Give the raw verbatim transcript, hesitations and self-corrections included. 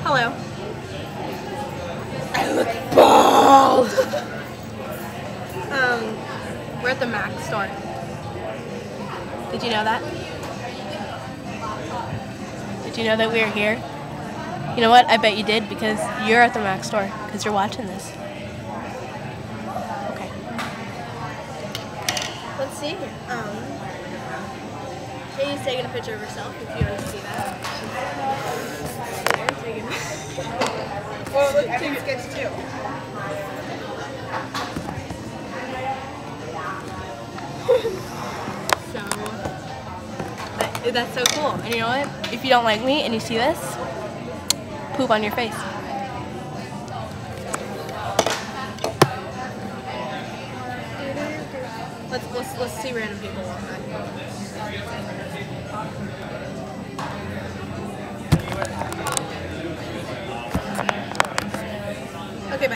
Hello. I look bald. um, we're at the Mac store. Did you know that? Did you know that we are here? You know what? I bet you did because you're at the Mac store because you're watching this. Okay. Let's see. Um, Katie's taking a picture of herself if you want to see that. Well, look, I think it's good too. So, that, that's so cool. And you know what? If you don't like me and you see this, poop on your face. Let's let's let's see random people walk by.